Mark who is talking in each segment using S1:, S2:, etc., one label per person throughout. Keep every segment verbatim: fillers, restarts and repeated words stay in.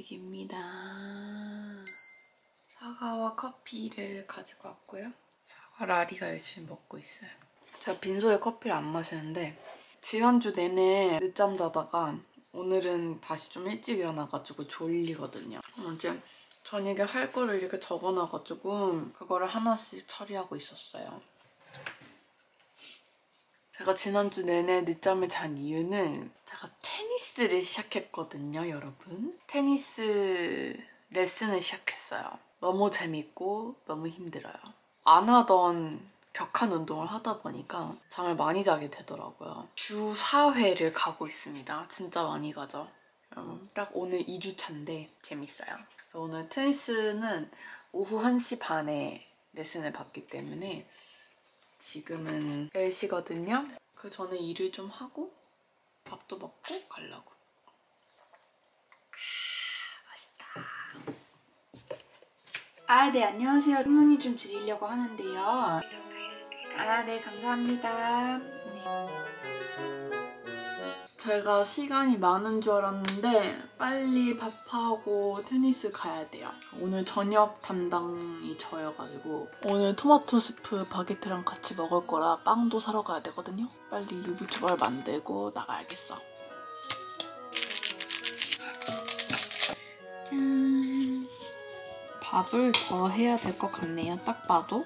S1: 음식입니다. 사과와 커피를 가지고 왔고요. 사과 라리가 열심히 먹고 있어요. 제가 빈소에 커피를 안 마시는데 지난주 내내 늦잠 자다가 오늘은 다시 좀 일찍 일어나가지고 졸리거든요. 어제 저녁에 할 거를 이렇게 적어놔가지고 그거를 하나씩 처리하고 있었어요. 제가 지난주 내내 늦잠을 잔 이유는 제가 테니스를 시작했거든요, 여러분. 테니스 레슨을 시작했어요. 너무 재밌고 너무 힘들어요. 안 하던 격한 운동을 하다 보니까 잠을 많이 자게 되더라고요. 주 사 회를 가고 있습니다. 진짜 많이 가죠. 음, 딱 오늘 이 주 차인데 재밌어요. 그래서 오늘 테니스는 오후 한 시 반에 레슨을 받기 때문에 지금은 열 시거든요. 그 전에 일을 좀 하고 밥도 먹고 가려고. 아, 맛있다. 아, 네, 안녕하세요. 문의 좀 드리려고 하는데요. 아, 네, 감사합니다. 네. 제가 시간이 많은 줄 알았는데 빨리 밥하고 테니스 가야 돼요. 오늘 저녁 담당이 저여가지고 오늘 토마토 스프 바게트랑 같이 먹을 거라 빵도 사러 가야 되거든요. 빨리 유부초밥을 만들고 나가야겠어. 짠. 밥을 더 해야 될 것 같네요. 딱 봐도.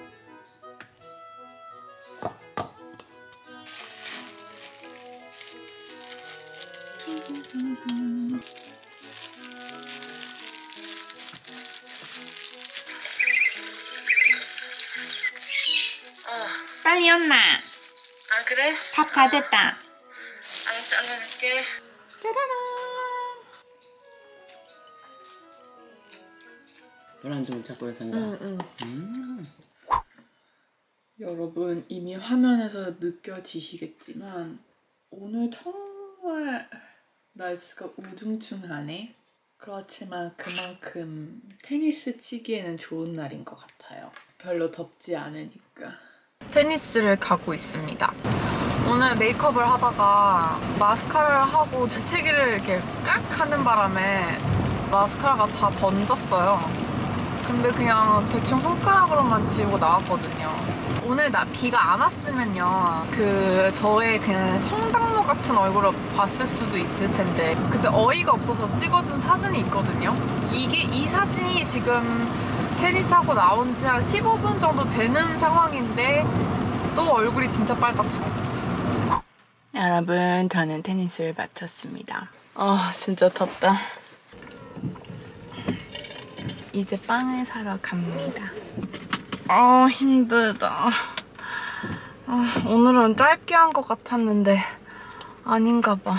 S1: 빨리 연나.
S2: 아 그래?
S1: 밥 다 됐다.
S2: 알았어, 얼른 할게.
S1: 짜라란.
S3: 노란종 찾고 산다.
S1: 응, 응.
S3: 음.
S1: 여러분 이미 화면에서 느껴지시겠지만 오늘 정말 날씨가 우중충하네. 그렇지만 그만큼 테니스 치기에는 좋은 날인 것 같아요. 별로 덥지 않으니까. 테니스를 가고 있습니다. 오늘 메이크업을 하다가 마스카라를 하고 재채기를 이렇게 깍 하는 바람에 마스카라가 다 번졌어요. 근데 그냥 대충 손가락으로만 지우고 나왔거든요. 오늘 나 비가 안 왔으면요, 그 저의 그냥 성당모 같은 얼굴을 봤을 수도 있을 텐데 그때 어이가 없어서 찍어둔 사진이 있거든요. 이게 이 사진이 지금 테니스하고 나온 지 한 십오 분 정도 되는 상황인데 또 얼굴이 진짜 빨갛죠. 여러분, 저는 테니스를 마쳤습니다. 아, 진짜 덥다. 이제 빵을 사러 갑니다. 아, 힘들다. 아, 오늘은 짧게 한 것 같았는데 아닌가 봐.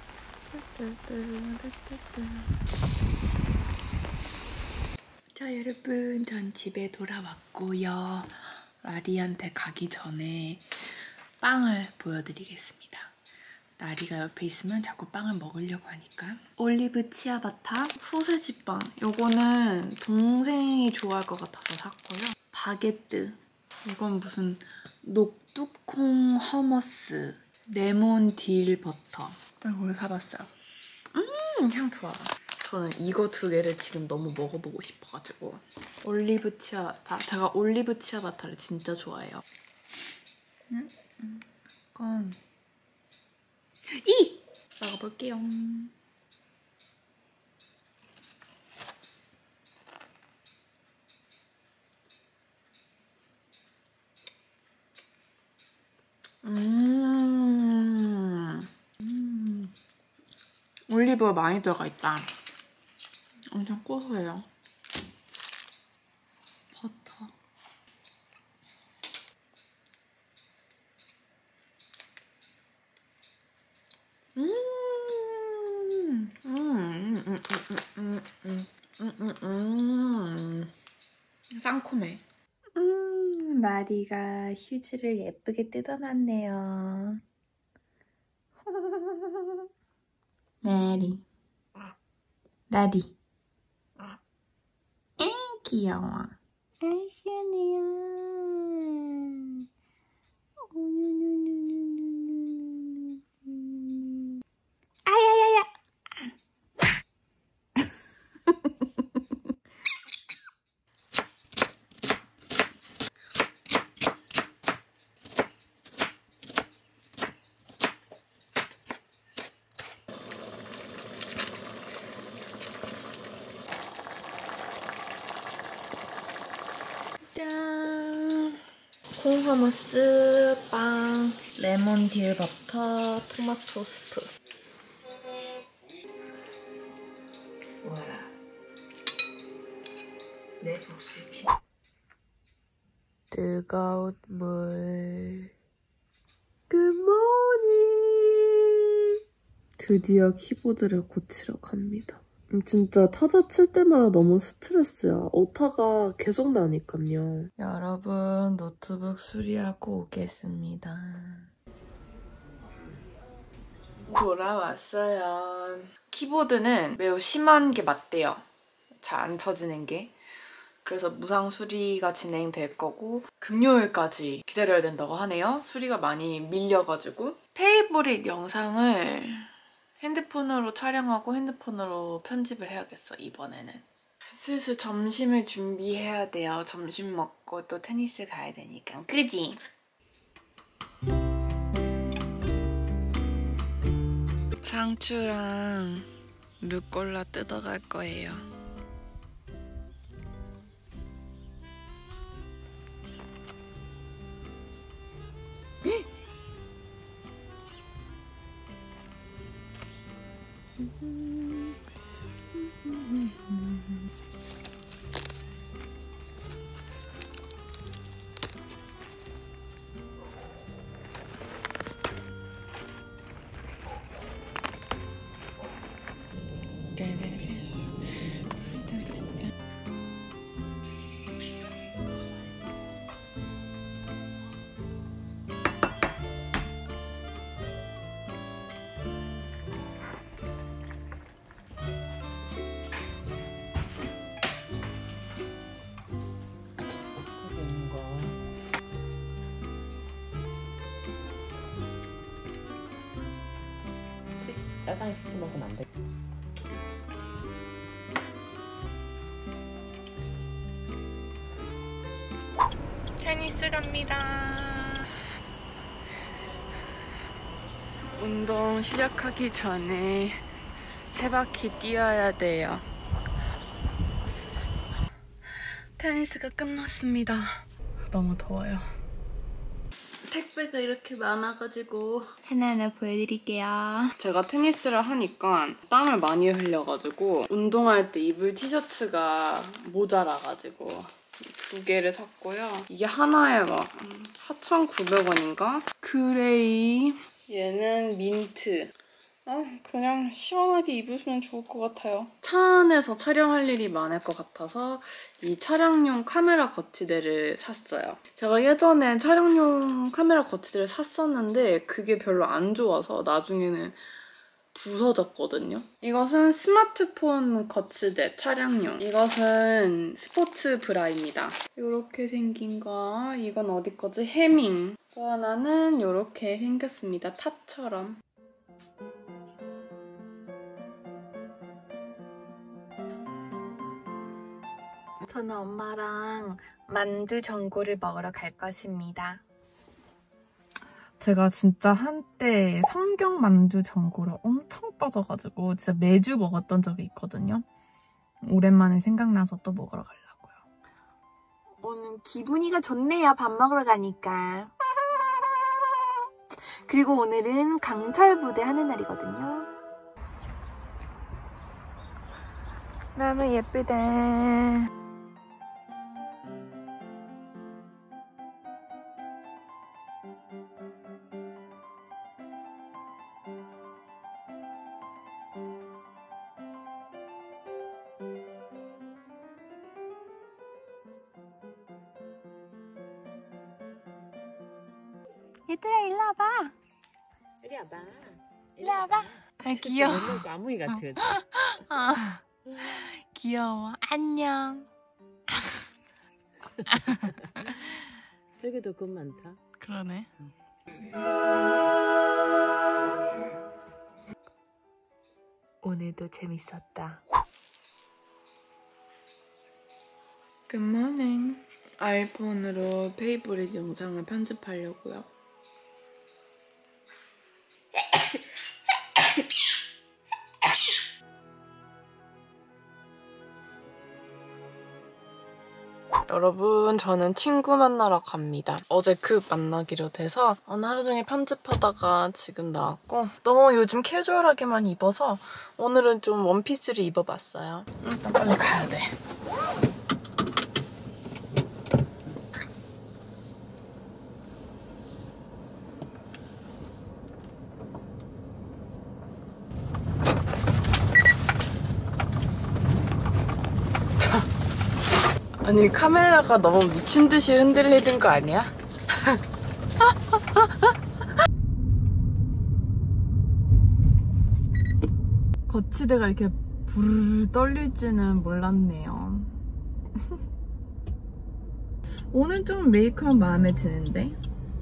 S1: 자, 여러분, 전 집에 돌아왔고요. 라리한테 가기 전에 빵을 보여드리겠습니다. 라리가 옆에 있으면 자꾸 빵을 먹으려고 하니까. 올리브 치아바타 소세지 빵. 요거는 동생이 좋아할 것 같아서 샀고요. 바게뜨. 이건 무슨 녹두콩 허머스 레몬 딜 버터. 이걸 사봤어요. 음, 향 좋아. 저는 이거 두 개를 지금 너무 먹어보고 싶어가지고. 올리브 치아바타. 제가 올리브 치아바타를 진짜 좋아해요. 음, 음, 약간 이! 먹어볼게요. 음, 음. 올리브가 많이 들어가 있다. 엄청 고소해요. 버터. 음, 음, 음, 음, 음, 음, 음, 음, 음, 음. 상콤해. 음, 마리가 휴지를 예쁘게 뜯어놨네요. 나리. 나리. 에 귀여워. 아이, 시원해요. 아야야야.
S4: 통후무스, 빵, 레몬 딜 버터, 토마토 스프. 와라. 내 복수기. 뜨거운 물. 굿모닝. 드디어 키보드를 고치러 갑니다. 진짜 타자 칠 때마다 너무 스트레스야. 오타가 계속 나니까요. 여러분, 노트북 수리하고 오겠습니다. 돌아왔어요. 키보드는 매우 심한 게 맞대요. 잘 안 쳐지는 게. 그래서 무상 수리가 진행될 거고 금요일까지 기다려야 된다고 하네요. 수리가 많이 밀려가지고. 페이보릿 영상을 핸드폰으로 촬영하고 핸드폰으로 편집을 해야겠어, 이번에는. 슬슬 점심을 준비해야 돼요. 점심 먹고 또 테니스 가야 되니까. 그지? 상추랑 루꼴라 뜯어갈 거예요.
S3: 짜장 시켜 먹으면 안 돼.
S1: 테니스 갑니다. 운동 시작하기 전에 세 바퀴 뛰어야 돼요. 테니스가 끝났습니다. 너무 더워요. 택배가 이렇게 많아가지고 하나하나 보여드릴게요. 제가 테니스를 하니까 땀을 많이 흘려가지고 운동할 때 입을 티셔츠가 모자라가지고 두 개를 샀고요. 이게 하나에 막 사천구백 원인가? 그레이. 얘는 민트. 어, 그냥 시원하게 입으시면 좋을 것 같아요. 차 안에서 촬영할 일이 많을 것 같아서 이 촬영용 카메라 거치대를 샀어요. 제가 예전에 촬영용 카메라 거치대를 샀었는데 그게 별로 안 좋아서 나중에는 부서졌거든요. 이것은 스마트폰 거치대 촬영용. 이것은 스포츠 브라입니다. 이렇게 생긴 거. 이건 어디 거지? 해밍. 또 하나는 이렇게 생겼습니다. 탑처럼. 저는 엄마랑 만두 전골을 먹으러 갈 것입니다. 제가 진짜 한때 성경 만두 전골을 엄청 빠져가지고 진짜 매주 먹었던 적이 있거든요. 오랜만에 생각나서 또 먹으러 가려고요. 오늘 기분이가 좋네요. 밥 먹으러 가니까. 그리고 오늘은 강철 부대 하는 날이거든요. 너무 예쁘다. 얘들아 일로 와봐.
S3: 이리 와봐.
S1: 일로 와봐. 아 귀여워.
S3: 까무이 같아.
S1: 아, 귀여워. 안녕.
S3: 저기도 금 많다.
S1: 그러네. 오늘도 재밌었다. 굿모닝. 아이폰으로 페이보릿 영상을 편집하려고요.
S4: 여러분 저는 친구 만나러 갑니다. 어제 급 만나기로 돼서 오늘 하루 종일 편집하다가 지금 나왔고 너무 요즘 캐주얼하게만 입어서 오늘은 좀 원피스를 입어봤어요. 일단 빨리 가야 돼. 아니 카메라가 너무 미친 듯이 흔들리는 거 아니야? 거치대가 이렇게 부르르 떨릴 줄은 몰랐네요. 오늘 좀 메이크업 마음에 드는데?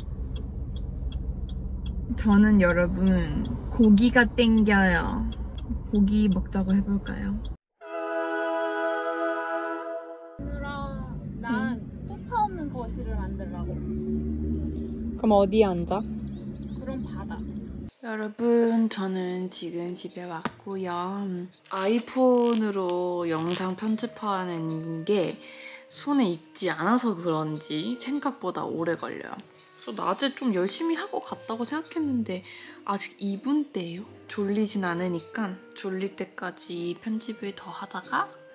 S4: 저는 여러분 고기가 땡겨요. 고기 먹자고 해볼까요?
S5: 난 소파 없는 거실을 만들라고.
S4: 그럼 어디에 앉아?
S5: 그럼 바다.
S4: 여러분 저는 지금 집에 왔고요. 아이폰으로 영상 편집하는 게 손에 익지 않아서 그런지 생각보다 오래 걸려요. 그래서 낮에 좀 열심히 하고 갔다고 생각했는데 아직 이 분 때예요. 졸리진 않으니까 졸릴 때까지 편집을 더 하다가